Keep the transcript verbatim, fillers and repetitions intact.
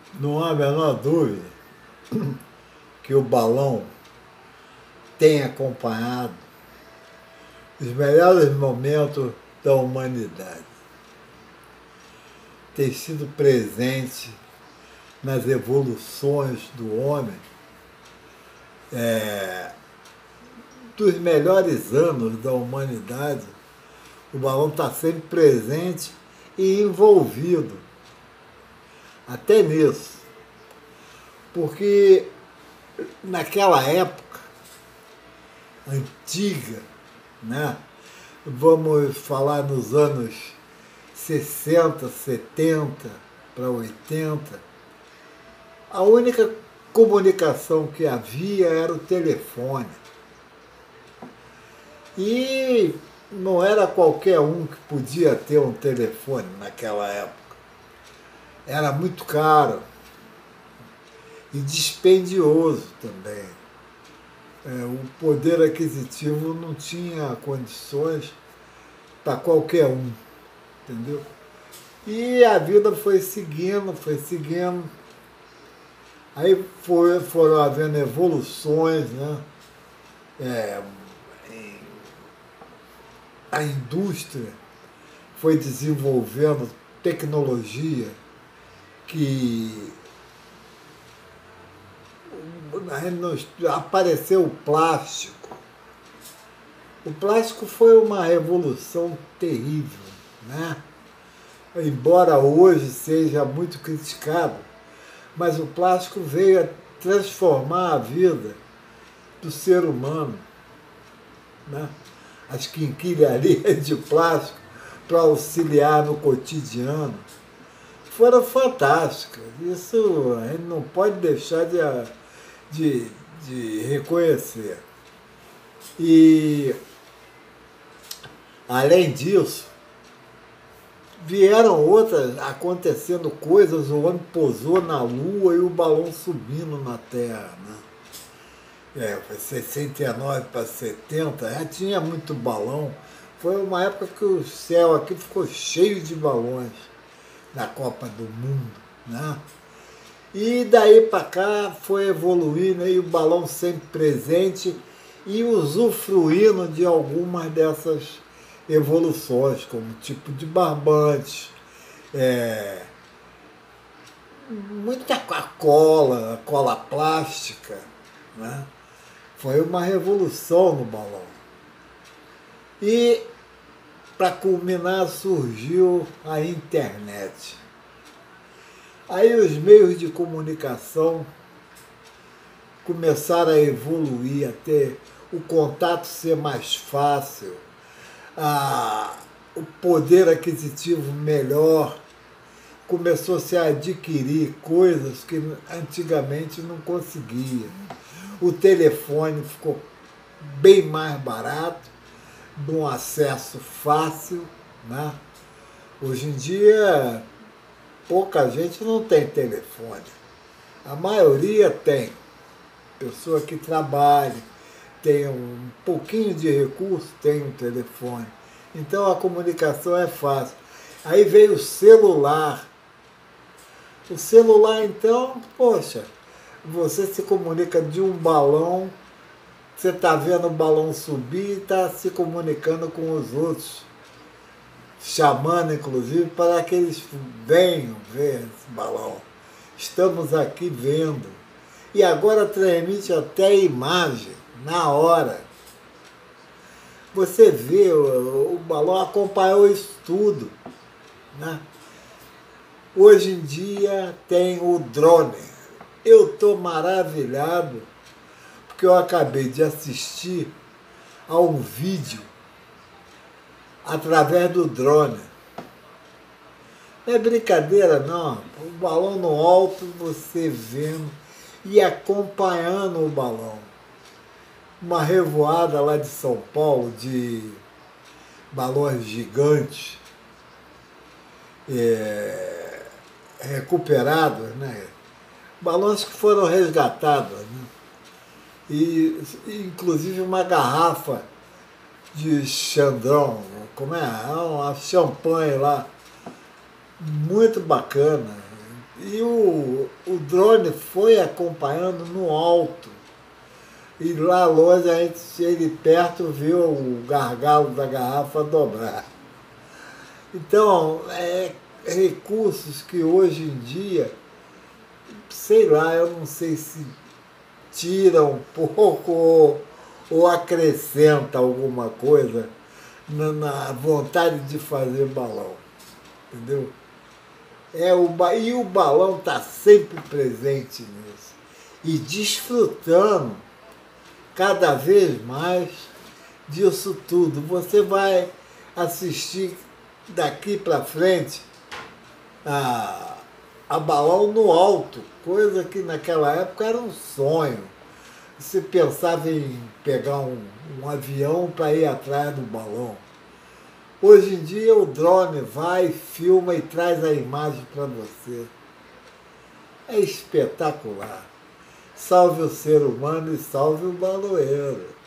Não há a menor dúvida que o balão tem acompanhado os melhores momentos da humanidade. Tem sido presente nas evoluções do homem, é, dos melhores anos da humanidade. O balão está sempre presente e envolvido até nisso. Porque naquela época antiga, né? Vamos falar nos anos sessenta, setenta para oitenta, a única comunicação que havia era o telefone. E não era qualquer um que podia ter um telefone naquela época. Era muito caro e dispendioso também. É, o poder aquisitivo não tinha condições para qualquer um, entendeu? E a vida foi seguindo, foi seguindo. Aí foi, foram havendo evoluções, né? É, a indústria foi desenvolvendo tecnologia que apareceu o plástico. O plástico foi uma revolução terrível, né? Embora hoje seja muito criticado, mas o plástico veio a transformar a vida do ser humano, né? As quinquilharias de plástico para auxiliar no cotidiano foram fantásticas. Isso a gente não pode deixar de, de, de reconhecer. E, além disso, vieram outras acontecendo coisas, o homem pousou na Lua e o balão subindo na Terra, né? É, foi sessenta e nove para setenta, já tinha muito balão. Foi uma época que o céu aqui ficou cheio de balões na Copa do Mundo, né? E daí para cá foi evoluindo aí o balão sempre presente e usufruindo de algumas dessas evoluções, como tipo de barbante, é, muita cola, cola plástica, né? Foi uma revolução no balão. E, para culminar, surgiu a internet. Aí os meios de comunicação começaram a evoluir, a ter o contato ser mais fácil, a, o poder aquisitivo melhor, começou a se adquirir coisas que antigamente não conseguia. O telefone ficou bem mais barato, de um acesso fácil, né? Hoje em dia, pouca gente não tem telefone. A maioria tem. Pessoa que trabalha, tem um pouquinho de recurso, tem um telefone. Então a comunicação é fácil. Aí veio o celular. O celular, então, poxa, você se comunica de um balão, você está vendo o balão subir e está se comunicando com os outros, chamando, inclusive, para que eles venham ver esse balão. Estamos aqui vendo. E agora transmite até imagem, na hora. Você vê, o, o balão acompanhou isso tudo, né? Hoje em dia tem o drone. Eu estou maravilhado, porque eu acabei de assistir a um vídeo através do drone. Não é brincadeira, não. O balão no alto, você vendo e acompanhando o balão. Uma revoada lá de São Paulo de balões gigantes, é, recuperados, né? Balões que foram resgatados, né? E, inclusive, uma garrafa de Chandron, como é? Uma champanhe lá, muito bacana. E o, o drone foi acompanhando no alto. E lá longe a gente chega perto viu o gargalo da garrafa dobrar. Então, é recursos que hoje em dia, sei lá, eu não sei se tira um pouco ou, ou acrescenta alguma coisa na, na vontade de fazer balão. Entendeu? É o, e o balão está sempre presente nisso. E desfrutando cada vez mais disso tudo. Você vai assistir daqui para frente a, a balão no alto, coisa que naquela época era um sonho. Você pensava em pegar um, um avião para ir atrás do balão. Hoje em dia o drone vai, filma e traz a imagem para você. É espetacular. Salve o ser humano e salve o baloeiro.